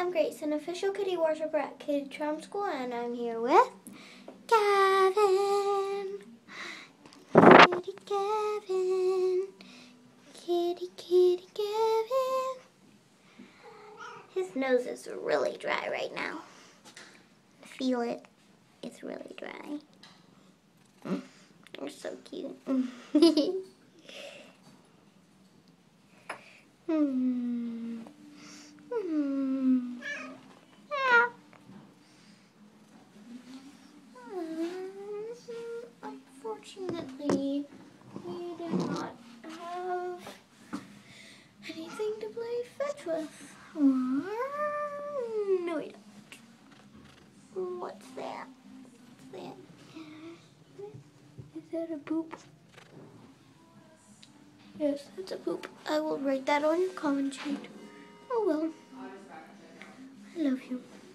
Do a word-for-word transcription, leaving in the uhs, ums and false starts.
I'm Grace, an official kitty worshiper at Kitty Charm School, and I'm here with Gavin. Kitty Gavin. Kitty, kitty Gavin. His nose is really dry right now. Feel it. It's really dry. Mm. You're so cute. Hmm. Hmm. Ah. Unfortunately, we did not have anything to play fetch with. No, we don't. What's that? What's that? Is that a poop? Yes, that's a poop. I will write that on your comment sheet. Oh well. I love you.